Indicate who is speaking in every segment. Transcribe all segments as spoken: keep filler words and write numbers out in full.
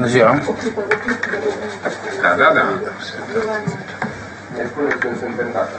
Speaker 1: Bună ziua!
Speaker 2: Da, da, da.
Speaker 3: Ne spuneți când suntem gata.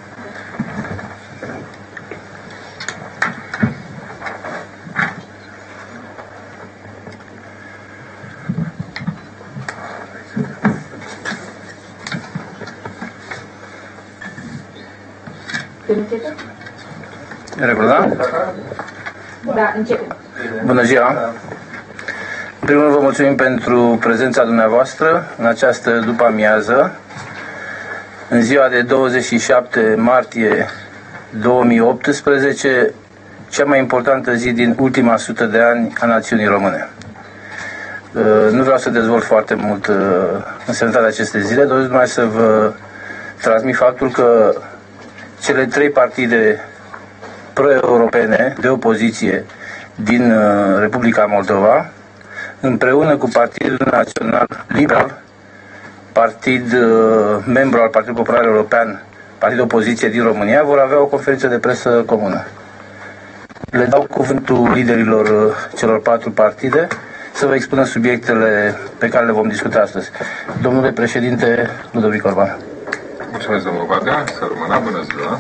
Speaker 1: E regulă, da?
Speaker 4: Da, începem.
Speaker 1: Bună ziua! În primul rând vă mulțumim pentru prezența dumneavoastră în această după-amiază, în ziua de douăzeci și șapte martie două mii optsprezece, cea mai importantă zi din ultima sută de ani a națiunii române. Nu vreau să dezvolt foarte mult însemnătatea acestei zile, doresc numai să vă transmit faptul că cele trei partide pro-europene de opoziție din Republica Moldova, împreună cu Partidul Național Liberal, partid membru al Partidului Popular European, partid de opoziție din România, vor avea o conferință de presă comună. Le dau cuvântul liderilor celor patru partide să vă expună subiectele pe care le vom discuta astăzi. Domnule președinte Ludovic Orban.
Speaker 2: Mulțumesc, domnul Badea, să rămână, bună ziua.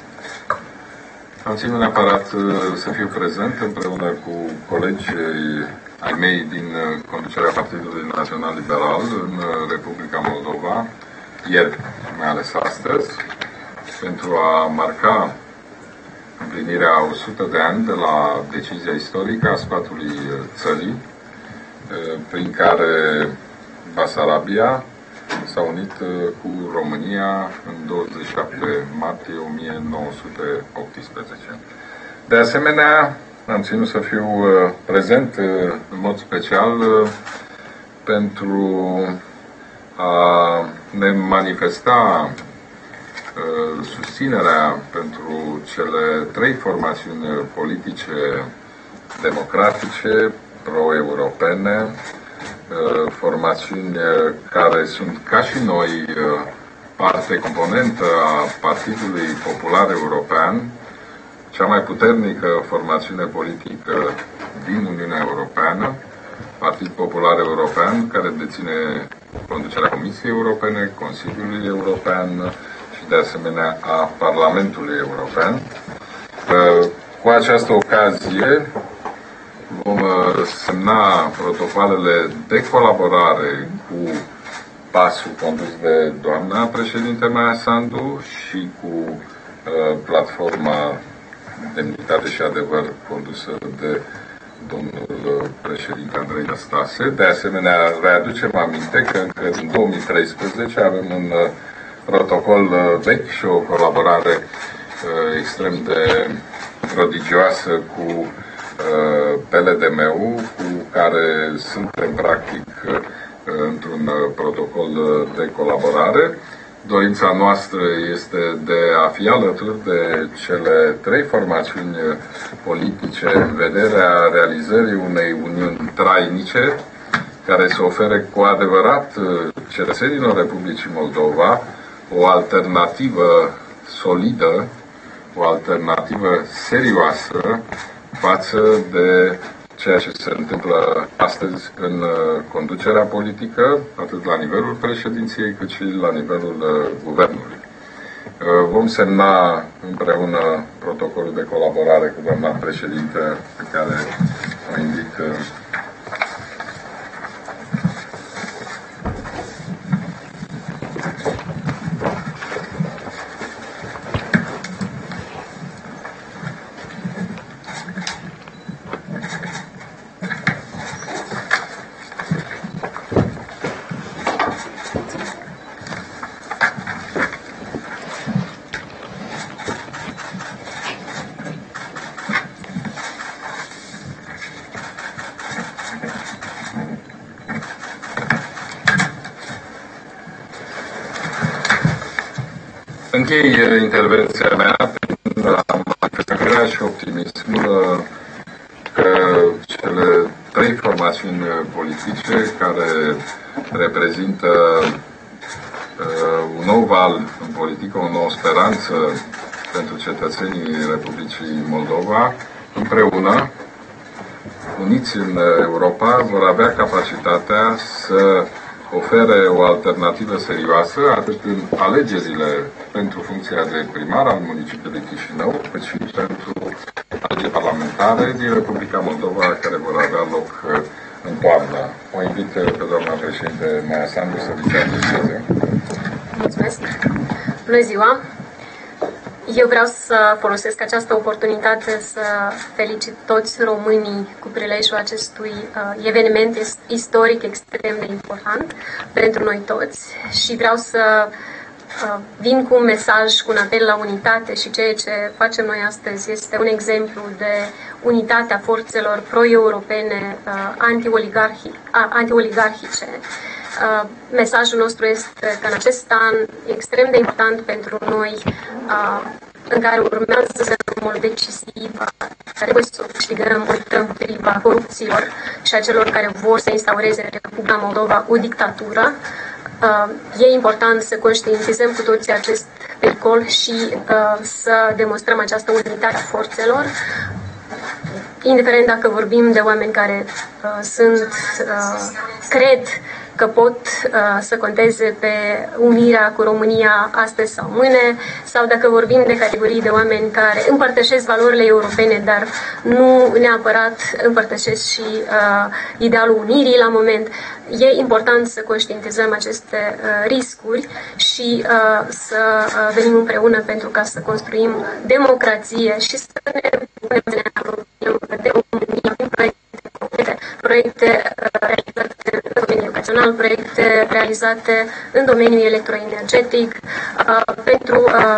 Speaker 2: Am ținut neapărat să fiu prezent împreună cu colegii ai mei din conducerea Partidului Național Liberal în Republica Moldova, ieri, mai ales astăzi, pentru a marca împlinirea a o sută de ani de la decizia istorică a sfatului țării, prin care Basarabia s-a unit cu România în douăzeci și șapte martie o mie nouă sute optsprezece. De asemenea, am ținut să fiu prezent în mod special pentru a ne manifesta susținerea pentru cele trei formațiuni politice democratice, pro-europene, formațiuni care sunt ca și noi parte componentă a Partidului Popular European, cea mai puternică formațiune politică din Uniunea Europeană, Partid Popular European, care deține conducerea Comisiei Europene, Consiliului European și de asemenea a Parlamentului European. Cu această ocazie vom semna protocoalele de colaborare cu pasul condus de doamna președinte Maia Sandu și cu uh, platforma Demnitate și Adevăr condusă de domnul președinte Andrei Năstase. De asemenea, readucem aminte că încă în două mii treisprezece avem un uh, protocol uh, vechi și o colaborare uh, extrem de prodigioasă cu P L D M-ul, cu care suntem practic într-un protocol de colaborare. Dorința noastră este de a fi alături de cele trei formațiuni politice în vederea realizării unei uniuni trainice care să ofere cu adevărat cetățenilor Republicii Moldova o alternativă solidă, o alternativă serioasă față de ceea ce se întâmplă astăzi în conducerea politică, atât la nivelul președinției, cât și la nivelul guvernului. Vom semna împreună protocolul de colaborare cu doamna președintă, pe care o invit. Închei intervenția mea prin a manifesta și optimismul că cele trei formațiuni politice care reprezintă un nou val în politică, o nouă speranță pentru cetățenii Republicii Moldova, împreună uniți în Europa vor avea capacitatea să ofere o alternativă serioasă atât în alegerile pentru funcția de primar al municipiului Chișinău, cât și pentru alegeri parlamentare din Republica Moldova, care vor avea loc în toamnă. O invit pe doamna președinte Maia Sandu să viceadreseze.
Speaker 5: Mulțumesc! Bună ziua! Eu vreau să folosesc această oportunitate să felicit toți românii cu prilejul acestui uh, eveniment istoric extrem de important pentru noi toți și vreau să uh, vin cu un mesaj, cu un apel la unitate și ceea ce facem noi astăzi este un exemplu de unitatea forțelor pro-europene uh, anti-oligarhi, uh, anti-oligarhice. Uh, mesajul nostru este că în acest an extrem de important pentru noi, uh, în care urmează să fie mult decisiv, trebuie să câștigăm împotriva corupților și a celor care vor să instaureze în Republica Moldova o dictatură. Uh, e important să conștientizăm cu toții acest pericol și uh, să demonstrăm această unitate a forțelor, indiferent dacă vorbim de oameni care uh, sunt, uh, cred că pot uh, să conteze pe unirea cu România astăzi sau mâine, sau dacă vorbim de categorii de oameni care împărtășesc valorile europene, dar nu neapărat împărtășesc și uh, idealul unirii la moment. E important să conștientizăm aceste uh, riscuri și uh, să uh, venim împreună pentru ca să construim democrație și să ne punem să ne apropiem de România prin proiecte concrete, proiecte uh, realizate în domeniul educațional, proiecte realizate în domeniul electroenergetic, uh, pentru uh,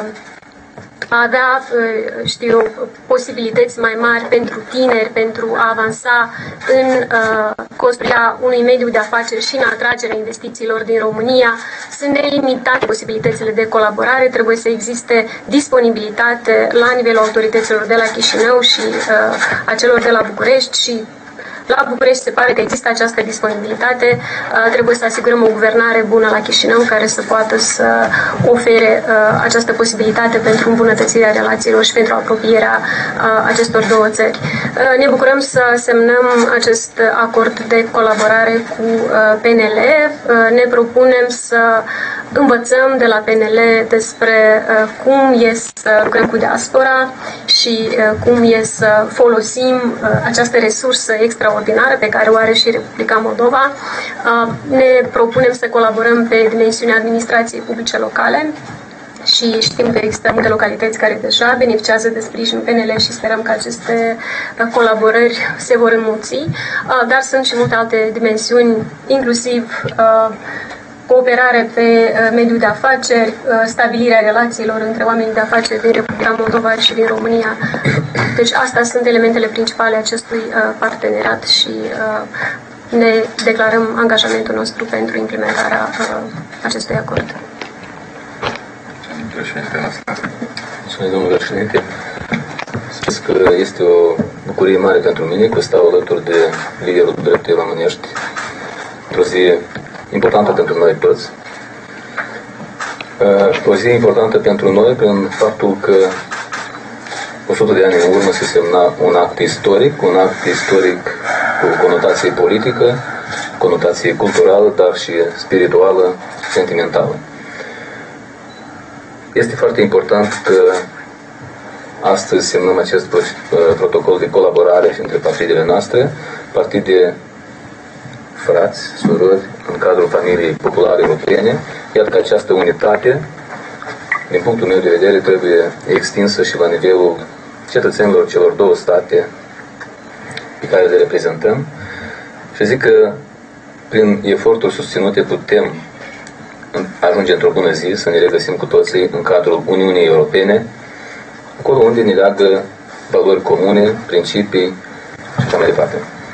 Speaker 5: a avea, știu, posibilități mai mari pentru tineri, pentru a avansa în uh, construirea unui mediu de afaceri și în atragerea investițiilor din România. Sunt nelimitate posibilitățile de colaborare, trebuie să existe disponibilitate la nivelul autorităților de la Chișinău și uh, a celor de la București și la București se pare că există această disponibilitate. Trebuie să asigurăm o guvernare bună la Chișinău care să poată să ofere această posibilitate pentru îmbunătățirea relațiilor și pentru apropierea acestor două țări. Ne bucurăm să semnăm acest acord de colaborare cu P N L. Ne propunem să învățăm de la P N L despre cum e să lucrăm cu diaspora și cum e să folosim această resursă extraordinară pe care o are și Republica Moldova. Ne propunem să colaborăm pe dimensiunea administrației publice locale și știm că există multe localități care deja beneficiază de sprijinul P N L și sperăm că aceste colaborări se vor înmulți, dar sunt și multe alte dimensiuni, inclusiv cooperare pe mediul de afaceri, stabilirea relațiilor între oamenii de afaceri din Republica Moldova și din România. Deci astea sunt elementele principale acestui parteneriat și ne declarăm angajamentul nostru pentru implementarea acestui acord.
Speaker 6: Mulțumesc, domnule președinte. Spus că este o bucurie mare pentru mine că stau alături de liderul dreptei românești într-o zi importantă pentru noi toți. O zi importantă pentru noi prin faptul că o sută de ani în urmă se semna un act istoric, un act istoric cu conotație politică, conotație culturală, dar și spirituală, sentimentală. Este foarte important că astăzi semnăm acest protocol de colaborare între partidele noastre, partide frați, surori, în cadrul familiei populare europene, iar că această unitate, din punctul meu de vedere, trebuie extinsă și la nivelul cetățenilor celor două state pe care le reprezentăm. Și zic că prin eforturi susținute putem ajunge într-o bună zi să ne regăsim cu toții în cadrul Uniunii Europene, acolo unde ne leagă valori comune, principii și așa mai departe.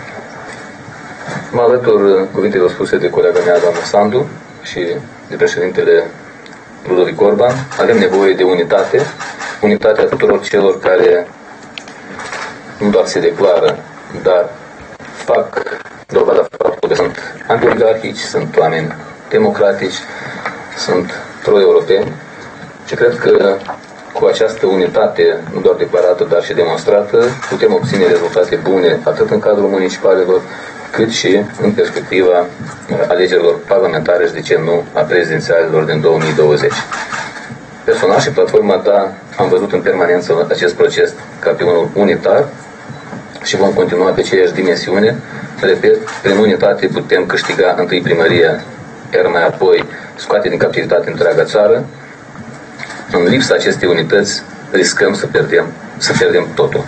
Speaker 6: Mă alătur cuvintelor spuse de colega mea, doamna Sandu, și de președintele Ludovic Orban. Avem nevoie de unitate, unitatea tuturor celor care nu doar se declară, dar fac dovada faptul că sunt anti-oligarhici, sunt oameni democratici, sunt pro-europeni și cred că cu această unitate, nu doar declarată, dar și demonstrată, putem obține rezultate bune atât în cadrul municipalelor, cât și în perspectiva alegerilor parlamentare și, de ce nu, a prezidențialelor din două mii douăzeci. Personal și platforma ta am văzut în permanență acest proces ca pe unul unitar și vom continua pe aceeași dimensiune. Repet, prin unitate putem câștiga întâi primăria, iar mai apoi scoate din captivitate întreaga țară. În lipsa acestei unități riscăm să pierdem, să pierdem totul.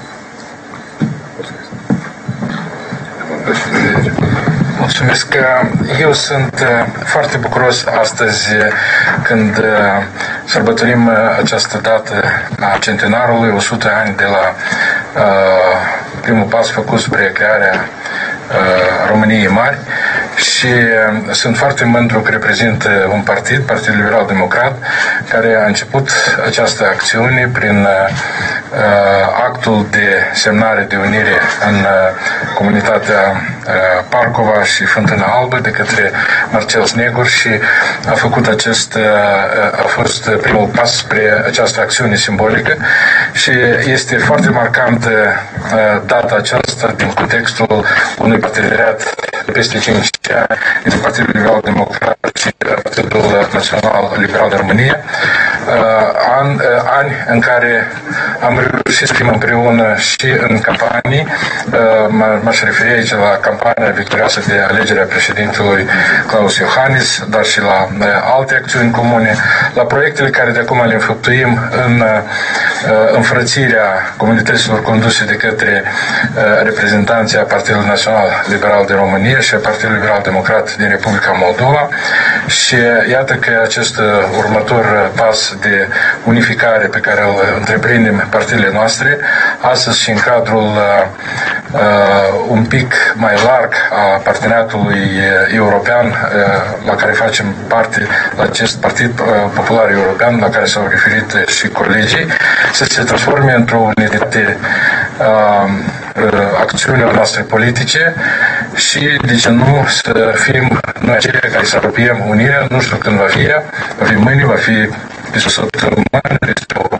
Speaker 7: Mulțumesc. Eu sunt foarte bucuros astăzi când sărbătorim această dată a centenarului, o sută ani de la uh, primul pas făcut spre crearea uh, României Mari, și sunt foarte mândru că reprezint un partid, Partidul Liberal Democrat, care a început această acțiune prin uh, actul de semnare de unire în uh, comunitatea uh, Parcova și Fântâna Albă de către Marcel Snegur, și a făcut acest, uh, a fost primul pas spre această acțiune simbolică, și este foarte marcantă uh, data aceasta din contextul unui parteneriat de peste cinci ani între Partidul Liberal Democrat și Partidul Național Liberal de România, an, ani în care am reușit să fim împreună și în campanii. M-aș referi aici la campania victorioasă de alegere a președintelui Klaus Iohannis, dar și la alte acțiuni comune, la proiectele care de acum le înfăptuim în înfrățirea comunităților conduse de către reprezentanții a Partidului Național Liberal de România și a Partidului Liberal Democrat din Republica Moldova. Și iată că acest următor pas de unificare pe care îl întreprindem partidele noastre, astăzi și în cadrul uh, un pic mai larg a parteneriatului european uh, la care facem parte, la acest Partid uh, Popular European, la care s-au referit și colegii, să se transforme într-o unitate uh, acțiunilor noastre politice și, de ce nu, să fim noi aceia care să apropiem unirea. Nu știu când va fi ea, va fi mâine, va fi peste o săptămână, peste o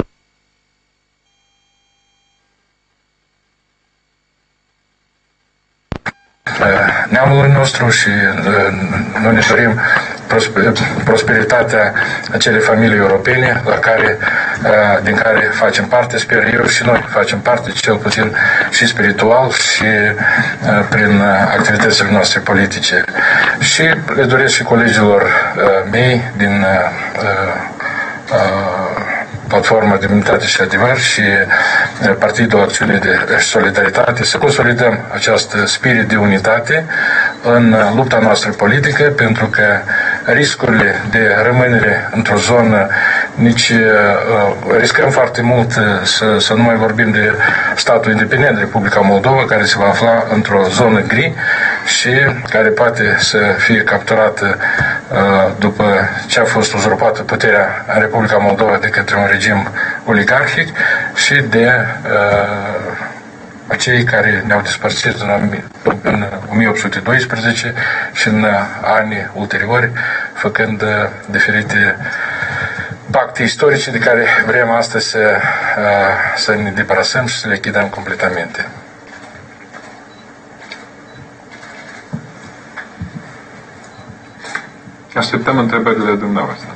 Speaker 7: neamului nostru, și noi ne dorim prosperitatea acelei familii europene la care, din care facem parte, sper eu, și noi facem parte, cel puțin și spiritual și prin activitățile noastre politice. Și le doresc și colegilor mei din Platforma de Unitate și Adevăr și Partidul Acțiune de Solidaritate să consolidăm acest spirit de unitate în lupta noastră politică, pentru că riscurile de rămânere într-o zonă, nici uh, riscăm foarte mult să, să nu mai vorbim de statul independent, Republica Moldova, care se va afla într-o zonă gri și care poate să fie capturată uh, după ce a fost uzurpată puterea în Republica Moldova de către un regim oligarhic și de uh, acei care ne-au despărțit în, în o mie opt sute doisprezece și în anii ulteriori, făcând diferite pacte istorice de care vrem astăzi să, să ne debarasăm și să le chidăm completamente.
Speaker 2: Așteptăm întrebările dumneavoastră.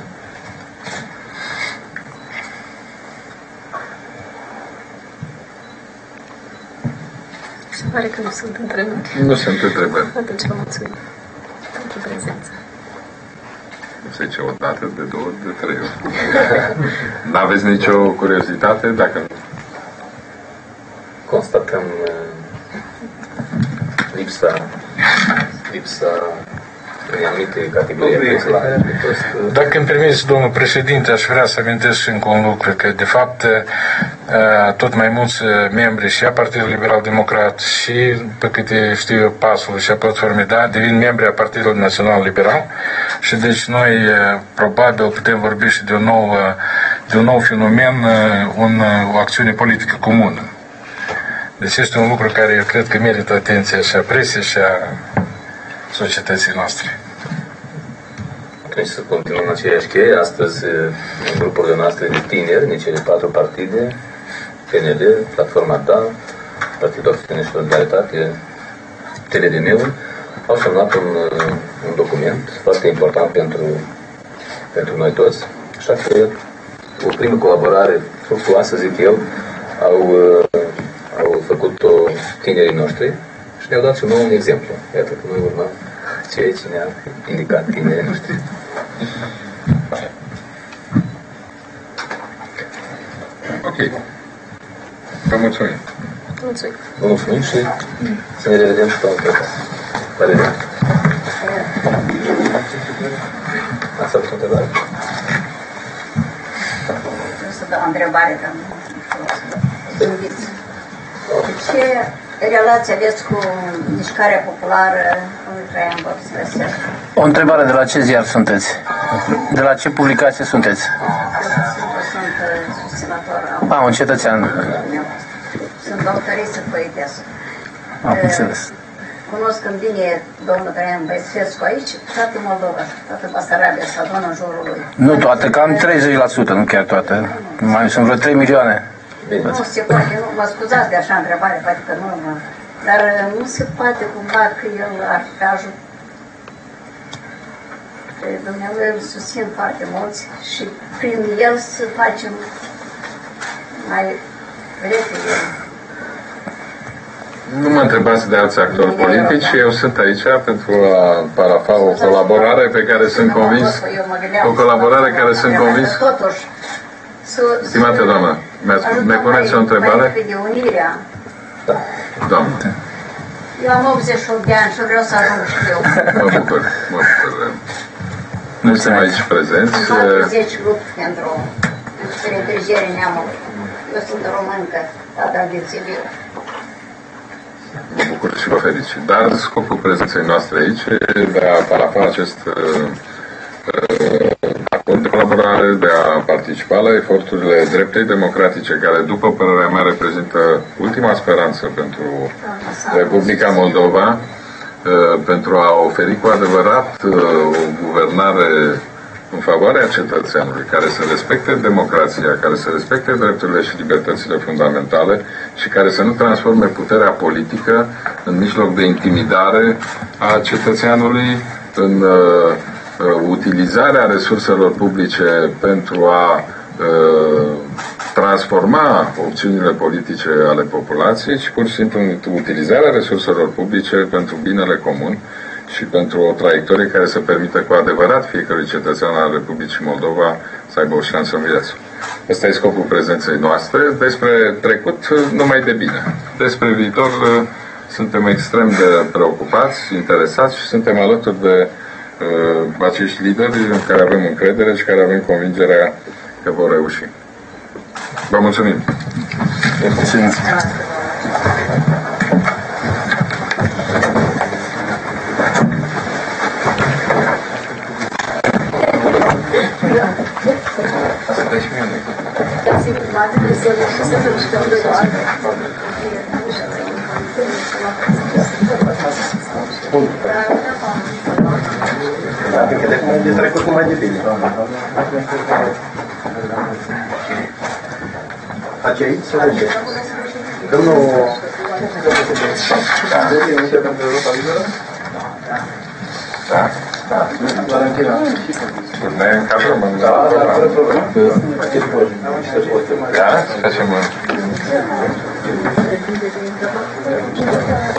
Speaker 5: Se pare că nu sunt întrebări.
Speaker 2: Nu sunt întrebări.
Speaker 5: Atunci vă mulțumim pentru prezență.
Speaker 2: Nu se zice o dată, de două, de trei ori. N-aveți nicio curiozitate? Dacă
Speaker 6: constatăm lipsa, lipsa în anumite categorii.
Speaker 7: Dacă îmi permiți, domnul președinte, aș vrea să amintesc încă un lucru, că de fapt tot mai mulți membri și a Partidului Liberal Democrat și, pe câte știu eu, Pasul și a Platformei, da, devin membri a Partidului Național Liberal, și deci noi probabil putem vorbi și de un nou, de un nou fenomen, un, o acțiune politică comună. Deci este un lucru care eu cred că merită atenția și a presiei și a societății noastre.
Speaker 6: Ok. atunci să continuăm în aceeași cheie. Astăzi, în grupurile noastre de tineri, din cele patru partide, P N L, Platforma Ta, Partidul Acțiune și Solidaritate, T L D N-ul, au semnat un, un document foarte important pentru, pentru noi toți. Așa că o primă colaborare fructuoasă, zic eu, au, au făcut-o tinerii noștri și ne-au dat și nouă un exemplu. Iată că noi urmăm ceea ce ne-a indicat tinerii noștri.
Speaker 2: Ok. Vă mulțumim.
Speaker 5: Mulțumim.
Speaker 6: Vă mulțumim și să ne revedem și pe altă. La revedere. Ați avut o întrebare?
Speaker 8: Vreau să dau o întrebare, dar nu știu. Ce relație aveți cu mișcarea populară în Traian Băsescu?
Speaker 1: O întrebare, de la ce ziar sunteți? De la ce publicație sunteți?
Speaker 8: Sunt susținător al...
Speaker 1: Ah, un cetățean.
Speaker 8: Sunt doctoristă poetesă.
Speaker 1: Am înțeles.
Speaker 8: Cunoscând bine domnul Traian Băsescu aici, toată Moldova, toată Basarabia se adună în jurul lui.
Speaker 1: Nu toate, cam treizeci la sută, nu chiar toate. Mai sunt vreo trei milioane.
Speaker 8: Nu se poate, nu, mă scuzați de așa întrebare, poate că nu, mă, dar nu se poate cumva că el ar fi ajutat. Dumnezeu îl susțin foarte mulți și prin el să facem mai repede.
Speaker 2: Nu mă întrebați de alți actori politici, eu sunt aici pentru a parafa o colaborare pe care sunt convins, o colaborare care sunt convins. Stimată doamnă, ne puneți o întrebare?
Speaker 6: Da.
Speaker 2: Doamnă.
Speaker 8: Eu am optzeci și opt de ani și vreau să ajung și eu.
Speaker 2: Mă bucur, mă bucur. Nu suntem aici prezenți.
Speaker 8: Am patruzeci lupt pentru reîntârziere neamului. Eu sunt româncă, tata de civil.
Speaker 2: Mă bucur și vă felicit. Dar scopul prezenței noastre aici e de a parafa acest uh, acord de colaborare, de a participa la eforturile dreptei democratice, care, după părerea mea, reprezintă ultima speranță pentru Republica Moldova, pentru a oferi cu adevărat o guvernare în favoarea cetățeanului, care să respecte democrația, care să respecte drepturile și libertățile fundamentale și care să nu transforme puterea politică în mijloc de intimidare a cetățeanului, în uh, utilizarea resurselor publice pentru a uh, transforma opțiunile politice ale populației, ci pur și simplu utilizarea resurselor publice pentru binele comun și pentru o traiectorie care să permită cu adevărat fiecărui cetățean al Republicii Moldova să aibă o șansă în viață. Ăsta e scopul prezenței noastre. Despre trecut, numai de bine. Despre viitor, suntem extrem de preocupați, interesați și suntem alături de uh, acești lideri în care avem încredere și care avem convingerea că vor reuși. Vă mulțumim!
Speaker 1: Mulțumim!
Speaker 3: De trecut cum mai de bine. Aici aici sau de ce? Domnul... Da, da, doar încheiat.
Speaker 2: Ne încadrăm în...
Speaker 3: Da, da, fără problemă.
Speaker 2: Da? Facem...